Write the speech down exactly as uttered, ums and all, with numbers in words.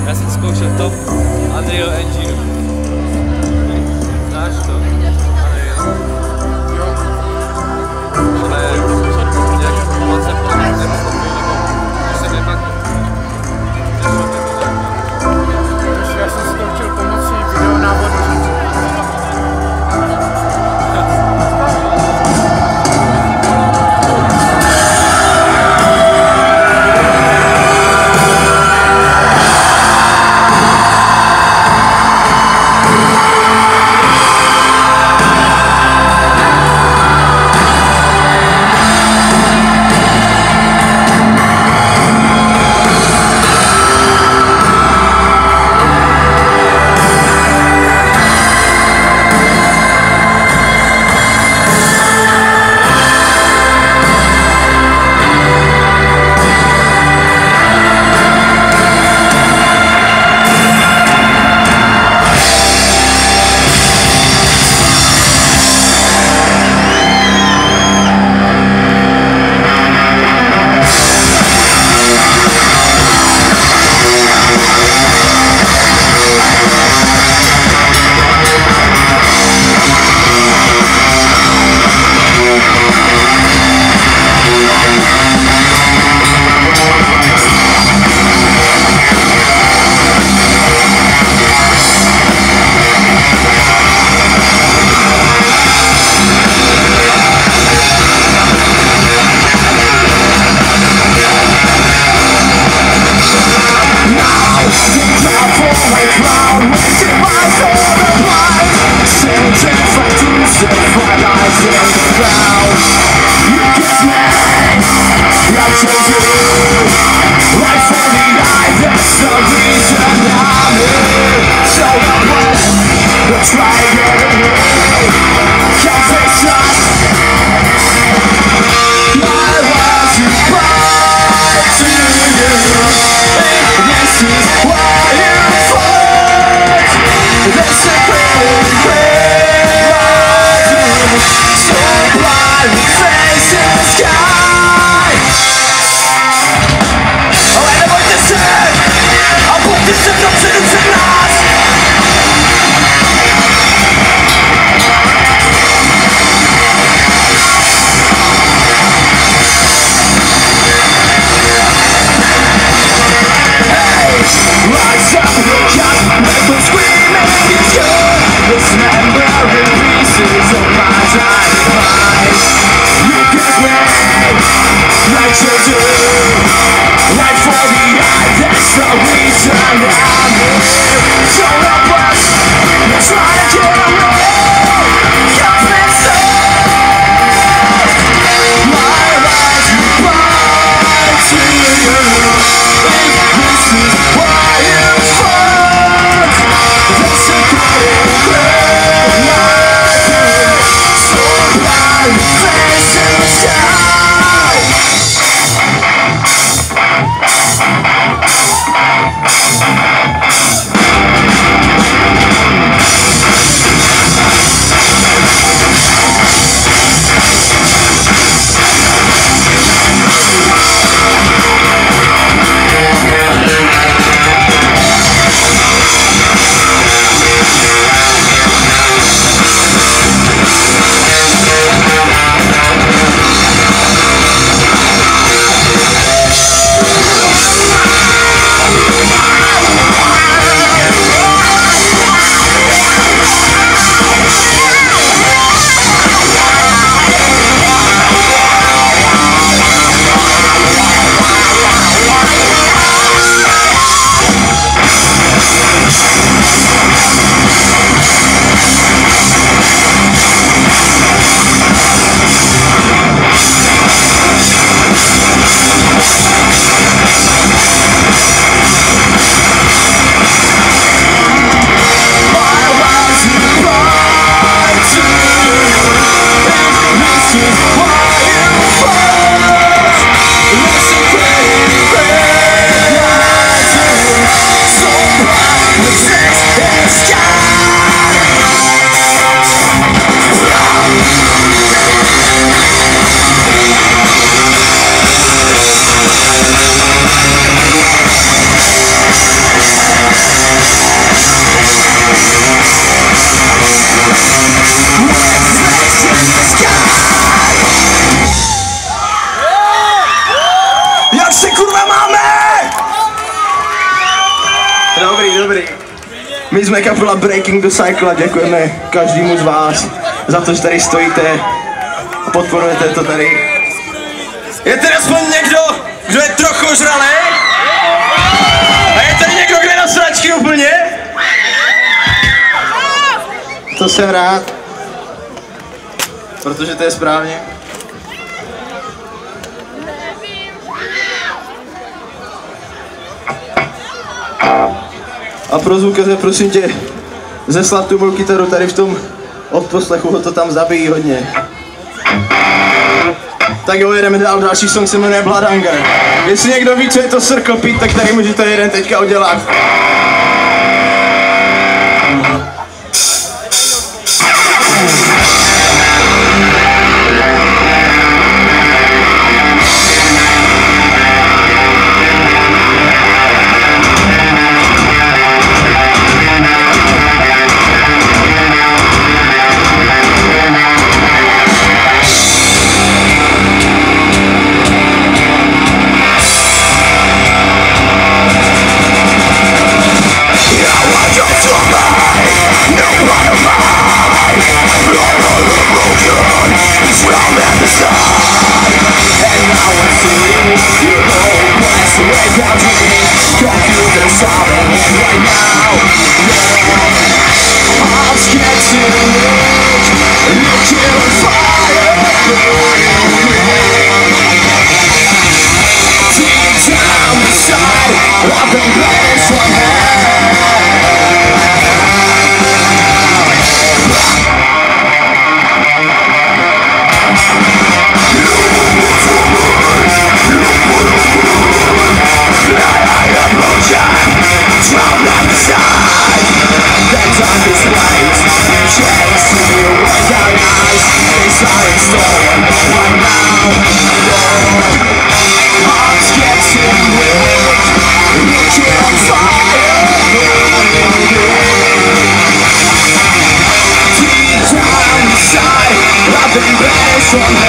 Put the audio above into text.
Já jsem zkoušel top Unreal Engine. Znáš to? Unreal. Ale jak koncept to nepochopil, nebo se nepak. Já jsem si to chtěl pomocí video návodu. This is Dobrý, dobrý. My jsme kapela Breaking the Cycle a děkujeme každému z vás za to, že tady stojíte a podporujete to tady. Je tady aspoň někdo, kdo je trochu žralý? A je tady někdo, kdo je na sračky úplně? To jsem rád. Protože to je správně. A pro zvukaře, prosím tě, zeslat tu mou kytaru tady v tom odposlechu, ho to tam zabíjí hodně. Tak jo, jedeme dál, další song se jmenuje Blood Hunger. Jestli někdo ví, co je to Circle Pit, tak tady můžete jeden teďka udělat. From